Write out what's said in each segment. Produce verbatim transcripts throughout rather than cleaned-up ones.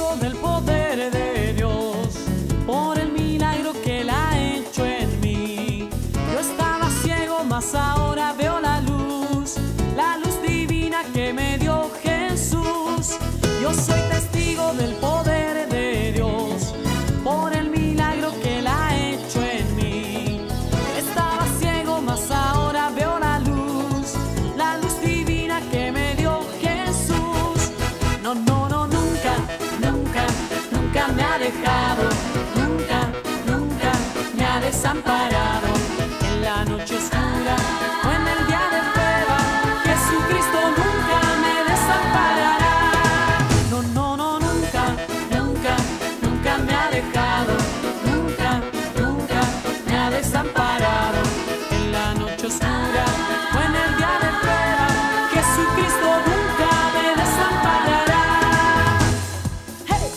testigo del poder de Dios, por el milagro que Él ha hecho en mí. Yo estaba ciego, mas ahora veo la luz, la luz divina que me dio Jesús. Yo soy testigo del poder de Dios, por el milagro que Él ha hecho en mí. Estaba ciego, mas ahora veo la luz, la luz divina que me dio Jesús. No, no, no, nunca, nunca, nunca me ha dejado, nunca, nunca me ha desamparado. En la noche oscura o en el día de prueba, Jesucristo nunca me desamparará. No, no, no, nunca, nunca, nunca me ha dejado, nunca, nunca me ha desamparado. En la noche oscura o en el día de prueba, Jesucristo nunca me desamparará. ¡Hey!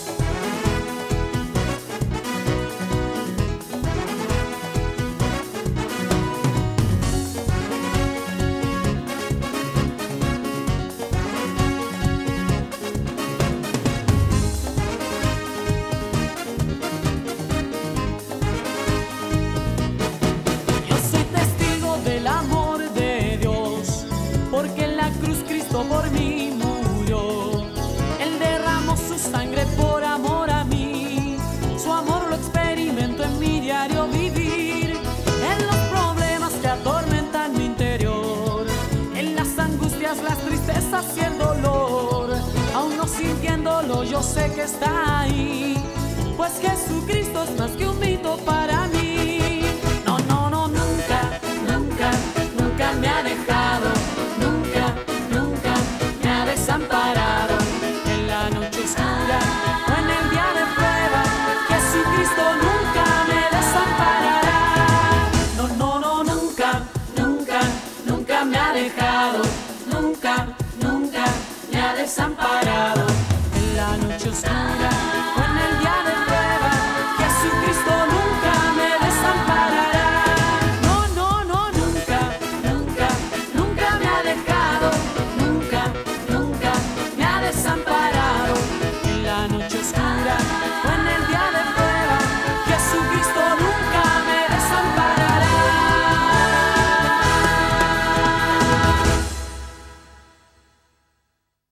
Yo soy testigo del amor de Dios, porque en la cruz Cristo por mí murió. Él derramó su sangre por amor a mí, su amor lo experimento en mi diario vivir, en los problemas que atormentan mi interior, en las angustias, las tristezas y el dolor. Aún no sintiéndolo, yo sé que está ahí, pues Jesucristo es más que un mito para mí. No, no, no, nunca, nunca, nunca me ha dejado, nunca, nunca me ha desamparado. En la noche oscura o en el día de prueba, Jesucristo nunca me desamparará. No, no, no, nunca, nunca, nunca me ha dejado, nunca, nunca me ha desamparado. En la noche oscura o en el día de prueba, Jesucristo nunca me desamparará. No, no, no, nunca, nunca, nunca me ha dejado, nunca, nunca me ha desamparado.